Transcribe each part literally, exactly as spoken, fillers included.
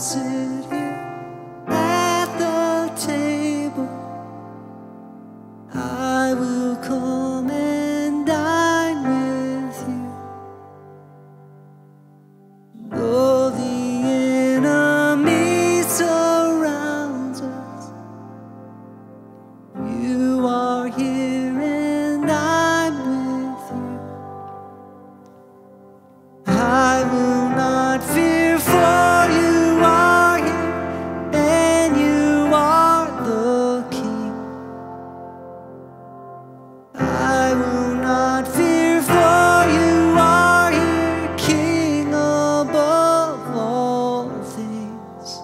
sit here at the table. I will come and dine with you. Though the enemy surrounds us, you are here and I'm with you. I will not fear, for you are here and you are the King. I will not fear, for you are here, King above all things.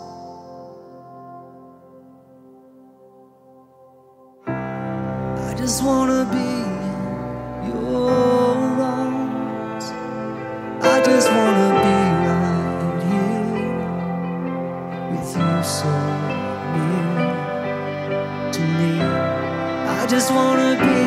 I just wanna be in your arms. I just wanna be right here with you so near to me. I just wanna be